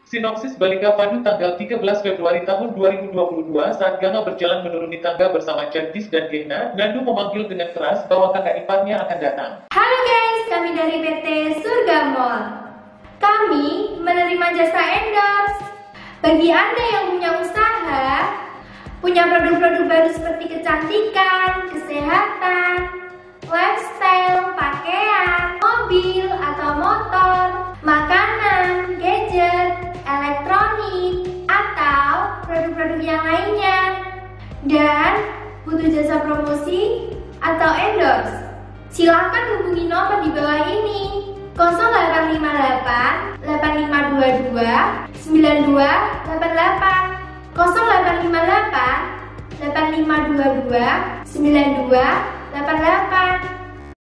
Sinopsis Balika Padu tanggal 13 Februari tahun 2022 saat Ganga berjalan menuruni tangga bersama Jagdish dan Gehna, Nandu memanggil dengan keras bahwa kakak iparnya akan datang. Halo guys, kami dari PT Surga Mall. Kami menerima jasa endorse. Bagi Anda yang punya usaha, punya produk-produk baru seperti kecantikan, kesehatan, lifestyle, pakaian, mobil atau motor, makanan, gadget, elektronik, atau produk-produk yang lainnya, dan butuh jasa promosi atau endorse, silakan hubungi nomor di bawah ini 0858 8522 9288 0858 8522 9288.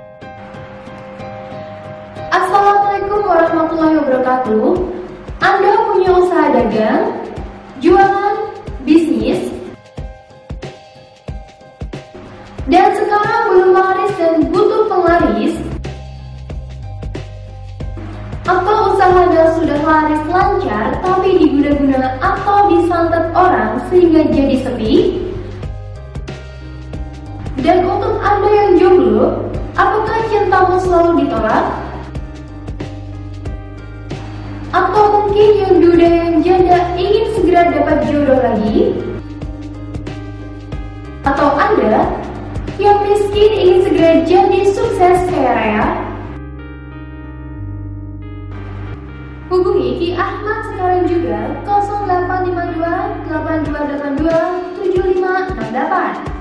Assalamualaikum warahmatullahi wabarakatuh. Anda punya usaha dagang, jualan, bisnis, dan sekarang belum laris dan butuh penglaris, atau usaha Anda sudah laris lancar tapi diguna-guna atau disantet orang sehingga jadi sepi? Dan untuk Anda yang jomblo, apakah cintamu selalu ditolak? Atau mungkin yang duda yang janda ingin segera dapat jodoh lagi? Atau Anda yang miskin ingin segera jadi sukses kaya raya? Hubungi Ki Ahmad sekarang juga 0852 8282 7568.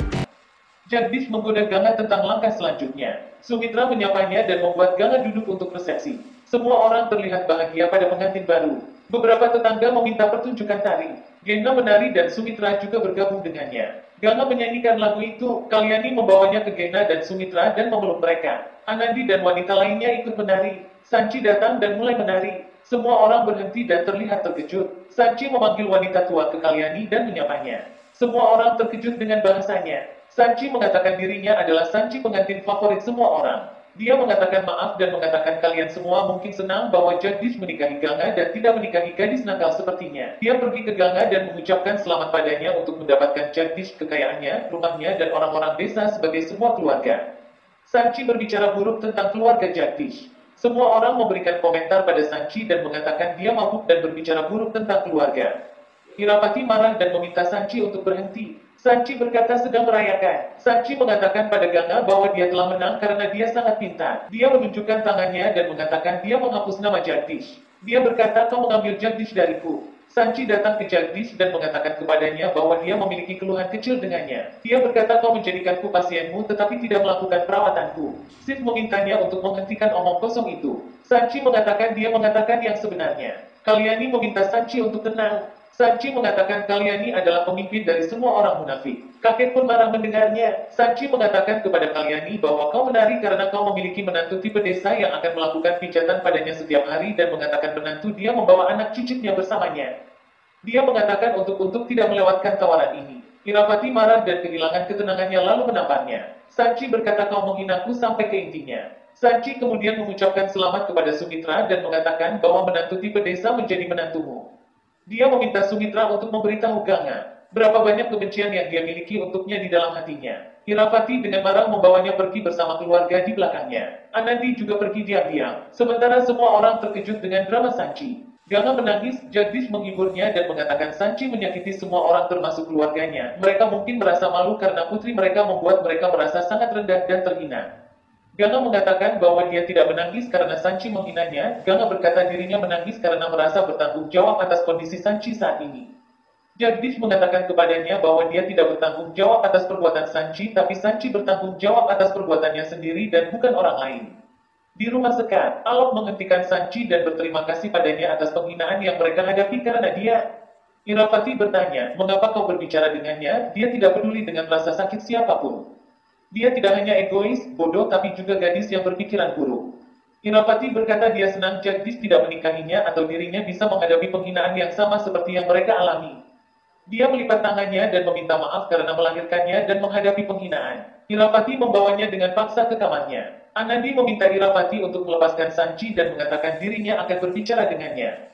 Jagdish menggoda Ganga tentang langkah selanjutnya. Sumitra menyapanya dan membuat Ganga duduk untuk resepsi. Semua orang terlihat bahagia pada pengantin baru. Beberapa tetangga meminta pertunjukan tari. Gehna menari dan Sumitra juga bergabung dengannya. Ganga menyanyikan lagu itu, Kalyani membawanya ke Gehna dan Sumitra dan memeluk mereka. Anandi dan wanita lainnya ikut menari. Sanchi datang dan mulai menari. Semua orang berhenti dan terlihat terkejut. Sanchi memanggil wanita tua ke Kalyani dan menyapanya. Semua orang terkejut dengan bahasanya. Sanchi mengatakan dirinya adalah Sanchi pengantin favorit semua orang. Dia mengatakan maaf dan mengatakan kalian semua mungkin senang bahwa Jagdish menikahi Ganga dan tidak menikahi gadis nakal sepertinya. Dia pergi ke Ganga dan mengucapkan selamat padanya untuk mendapatkan Jagdish, kekayaannya, rumahnya, dan orang-orang desa sebagai semua keluarga. Sanchi berbicara buruk tentang keluarga Jagdish. Semua orang memberikan komentar pada Sanchi dan mengatakan dia mabuk dan berbicara buruk tentang keluarga. Irapati marah dan meminta Sanchi untuk berhenti. Sanchi berkata sedang merayakan. Sanchi mengatakan pada Ganga bahwa dia telah menang karena dia sangat pintar. Dia menunjukkan tangannya dan mengatakan dia menghapus nama Jagdish. Dia berkata kau mengambil Jagdish dariku. Sanchi datang ke Jagdish dan mengatakan kepadanya bahwa dia memiliki keluhan kecil dengannya. Dia berkata kau menjadikanku pasienmu tetapi tidak melakukan perawatanku. Sid memintanya untuk menghentikan omong kosong itu. Sanchi mengatakan dia mengatakan yang sebenarnya. Kalyani meminta Sanchi untuk tenang. Sanchi mengatakan Kalyani adalah pemimpin dari semua orang munafik. Kakek pun marah mendengarnya. Sanchi mengatakan kepada Kalyani bahwa kau menari karena kau memiliki menantu tipe desa yang akan melakukan pijatan padanya setiap hari dan mengatakan menantu dia membawa anak cicitnya bersamanya. Dia mengatakan untuk tidak melewatkan tawaran ini. Irapati marah dan kehilangan ketenangannya lalu menampaknya. Sanchi berkata kau menghinaku sampai ke intinya. Sanchi kemudian mengucapkan selamat kepada Sumitra dan mengatakan bahwa menantu tipe desa menjadi menantumu. Dia meminta Sumitra untuk memberitahu Ganga berapa banyak kebencian yang dia miliki untuknya di dalam hatinya. Irapati dengan marah membawanya pergi bersama keluarga di belakangnya. Anandi juga pergi diam-diam. Sementara semua orang terkejut dengan drama Sanchi. Ganga menangis, Jagdish menghiburnya dan mengatakan Sanchi menyakiti semua orang termasuk keluarganya. Mereka mungkin merasa malu karena putri mereka membuat mereka merasa sangat rendah dan terhina. Ganga mengatakan bahwa dia tidak menangis karena Sanchi menghinanya. Ganga berkata dirinya menangis karena merasa bertanggung jawab atas kondisi Sanchi saat ini. Jagdish mengatakan kepadanya bahwa dia tidak bertanggung jawab atas perbuatan Sanchi, tapi Sanchi bertanggung jawab atas perbuatannya sendiri dan bukan orang lain. Di rumah Sekar, Alok menghentikan Sanchi dan berterima kasih padanya atas penghinaan yang mereka hadapi karena dia. Irapati bertanya, mengapa kau berbicara dengannya? Dia tidak peduli dengan rasa sakit siapapun. Dia tidak hanya egois, bodoh, tapi juga gadis yang berpikiran buruk. Irapati berkata dia senang Jagdish tidak menikahinya atau dirinya bisa menghadapi penghinaan yang sama seperti yang mereka alami. Dia melipat tangannya dan meminta maaf karena melahirkannya dan menghadapi penghinaan. Irapati membawanya dengan paksa ke kamarnya. Anandi meminta Irapati untuk melepaskan Sanchi dan mengatakan dirinya akan berbicara dengannya.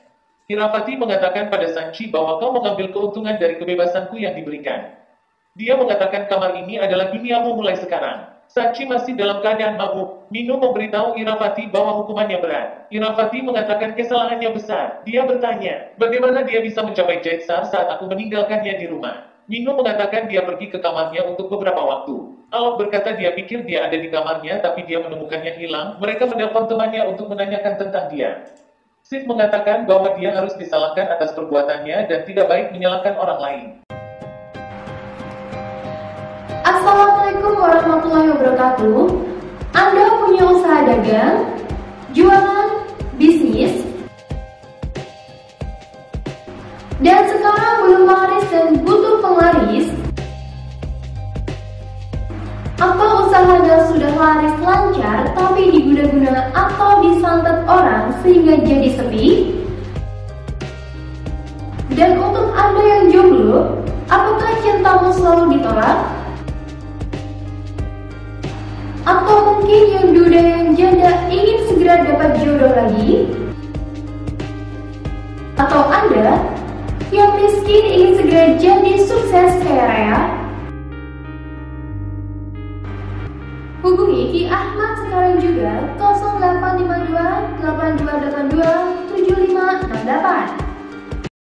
Irafati mengatakan pada Sanchi bahwa kau mengambil keuntungan dari kebebasanku yang diberikan. Dia mengatakan kamar ini adalah duniamu mulai sekarang. Sanchi masih dalam keadaan mabuk. Mino memberitahu Irafati bahwa hukumannya berat. Irafati mengatakan kesalahannya besar. Dia bertanya, bagaimana dia bisa mencapai Jetsar saat aku meninggalkannya di rumah. Mino mengatakan dia pergi ke kamarnya untuk beberapa waktu. Alok berkata dia pikir dia ada di kamarnya tapi dia menemukannya hilang. Mereka menelpon temannya untuk menanyakan tentang dia. Sid mengatakan bahwa dia harus disalahkan atas perbuatannya dan tidak baik menyalahkan orang lain. Assalamualaikum warahmatullahi wabarakatuh. Anda punya usaha dagang, jualan, bisnis, dan sekarang belum laris dan butuh penglaris? Atau usaha Anda sudah laris lancar tapi diguna-guna atau disantet orang sehingga jadi sepi? Dan untuk Anda yang jomblo, apakah cintamu selalu ditolak? Atau mungkin yang duda yang janda ingin segera dapat jodoh lagi? Atau Anda yang miskin ingin segera jadi sukses kaya raya? Hubungi Ki Ahmad sekarang juga 0852 8282 7568.